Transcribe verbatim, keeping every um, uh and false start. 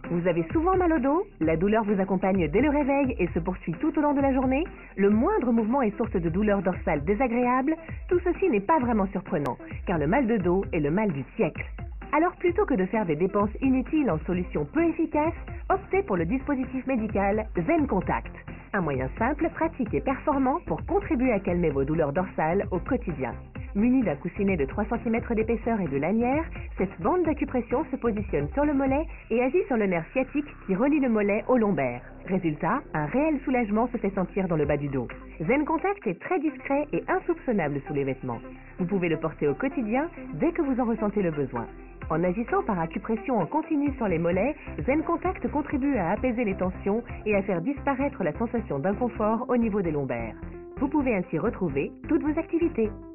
Vous avez souvent mal au dos? La douleur vous accompagne dès le réveil et se poursuit tout au long de la journée? Le moindre mouvement est source de douleur dorsale désagréable? Tout ceci n'est pas vraiment surprenant, car le mal de dos est le mal du siècle. Alors plutôt que de faire des dépenses inutiles en solutions peu efficaces, optez pour le dispositif médical Zen Contact. Un moyen simple, pratique et performant pour contribuer à calmer vos douleurs dorsales au quotidien. Muni d'un coussinet de trois centimètres d'épaisseur et de lanière, cette bande d'acupression se positionne sur le mollet et agit sur le nerf sciatique qui relie le mollet au lombaire. Résultat, un réel soulagement se fait sentir dans le bas du dos. Zen Contact est très discret et insoupçonnable sous les vêtements. Vous pouvez le porter au quotidien dès que vous en ressentez le besoin. En agissant par acupression en continu sur les mollets, Zen Contact contribue à apaiser les tensions et à faire disparaître la sensation d'inconfort au niveau des lombaires. Vous pouvez ainsi retrouver toutes vos activités.